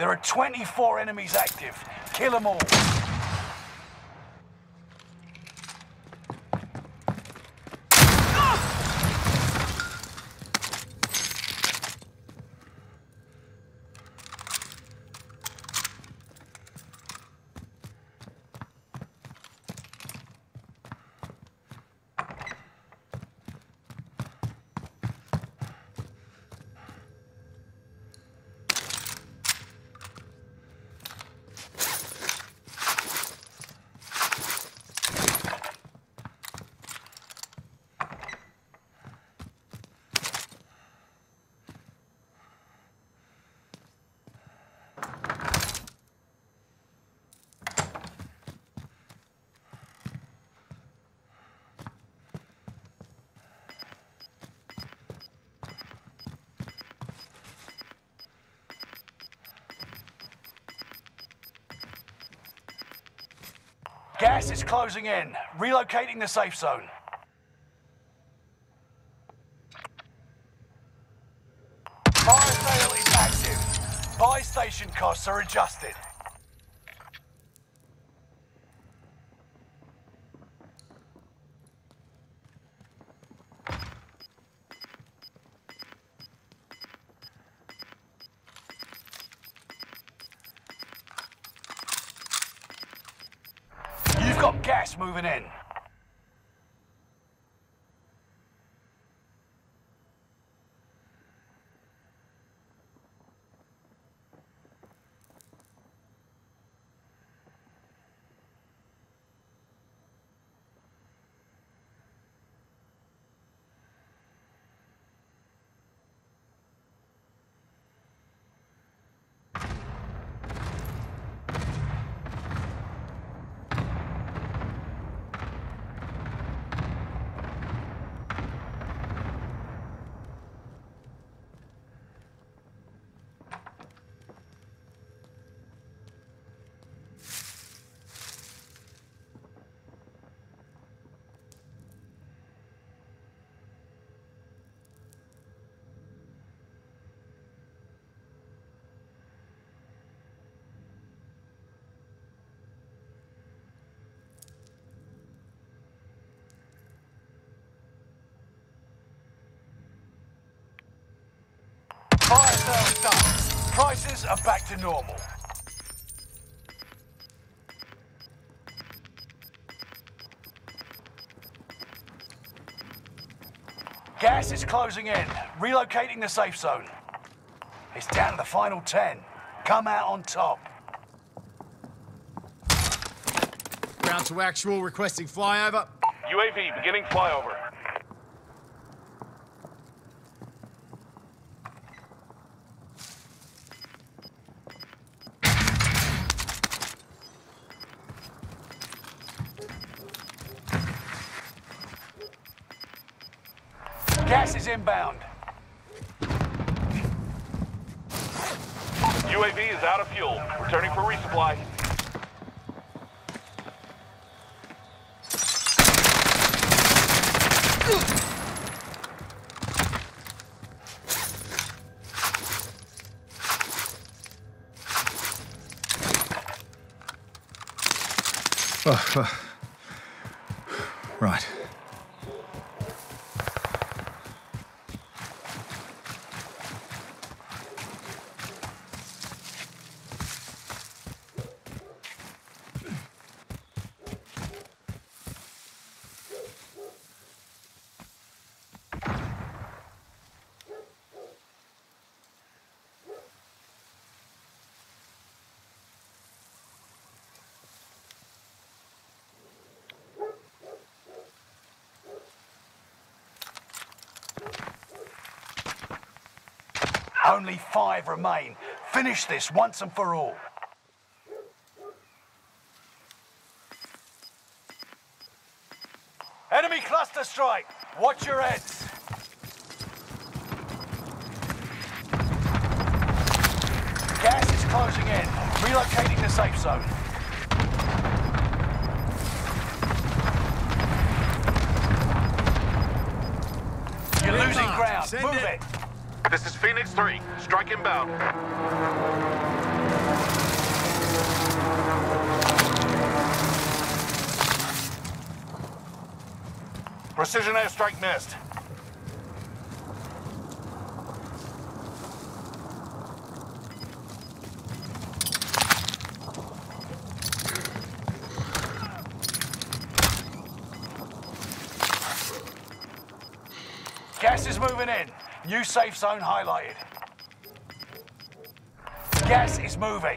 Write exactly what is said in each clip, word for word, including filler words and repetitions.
There are twenty-four enemies active. Kill them all. Gas is closing in. Relocating the safe zone. Fire sale is active. Buy station costs are adjusted. You've got gas moving in. Fire sale's done. Prices are back to normal. Gas is closing in. Relocating the safe zone. It's down to the final ten. Come out on top. Ground to actual, requesting flyover. U A V beginning flyover. Gas is inbound. U A V is out of fuel. Returning for resupply. Oh, uh, right. Only five remain. Finish this once and for all. Enemy cluster strike. Watch your heads. Gas is closing in. Relocating the safe zone. You're losing ground. Send Move it. it. This is Phoenix three. Strike inbound. Precision airstrike missed. Gas is moving in. New safe zone highlighted. Gas is moving.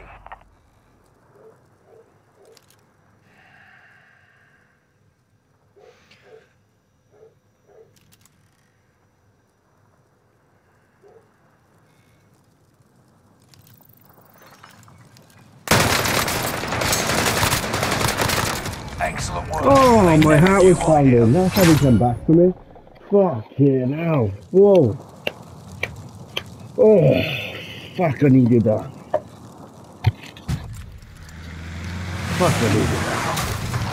Excellent work. Oh, my heart was You are pounding. That's how he come back to me. Fucking hell. Whoa. Oh, fuck, I needed that. Fuck, I needed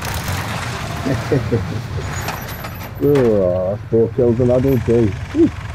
that. Oh, that's four kills and I don't do.